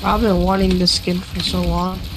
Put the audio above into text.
I've been wanting this skin for so long.